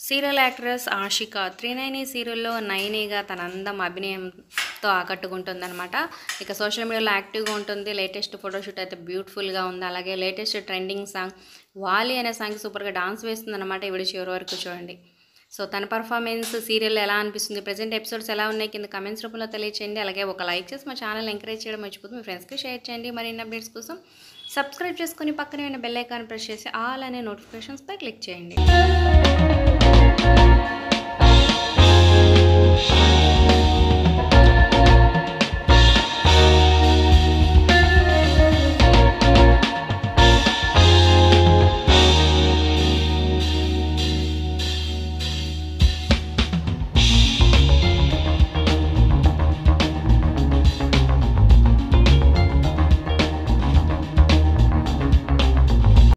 Serial actress Ashika త్రినైని సీరియల్లో నయనిగా తన అందం అభినయంతో ఆకట్టుకుంటుందన్నమాట. ఇక సోషల్ మీడియాలో యాక్టివ్గా ఉంటుంది. లేటెస్ట్ ఫోటోషూట్ అయితే బ్యూటిఫుల్గా ఉంది. అలాగే లేటెస్ట్ ట్రెండింగ్ సాంగ్ వాలి అనే సాంగ్ సూపర్గా డాన్స్ వేస్తుందన్నమాట. ఈ వీడియో చివరి వరకు చూడండి. సో తన పర్ఫార్మెన్స్ సీరియల్లో ఎలా అనిపిస్తుంది, ప్రజెంట్ ఎపిసోడ్స్ ఎలా ఉన్నాయి కింద కమెంట్స్ రూపంలో తెలియచేయండి. అలాగే ఒక లైక్ చేసి మా ఛానల్ ఎంకరేజ్ చేయడం మర్చిపోతుంది. మీ ఫ్రెండ్స్కి షేర్ చేయండి. మరిన్ని అప్డేట్స్ కోసం సబ్స్క్రైబ్ చేసుకుని పక్కనే ఉన్న బెల్ ఐకాన్ ప్రెస్ చేసి ఆల్ అనే నోటిఫికేషన్స్పై క్లిక్ చేయండి.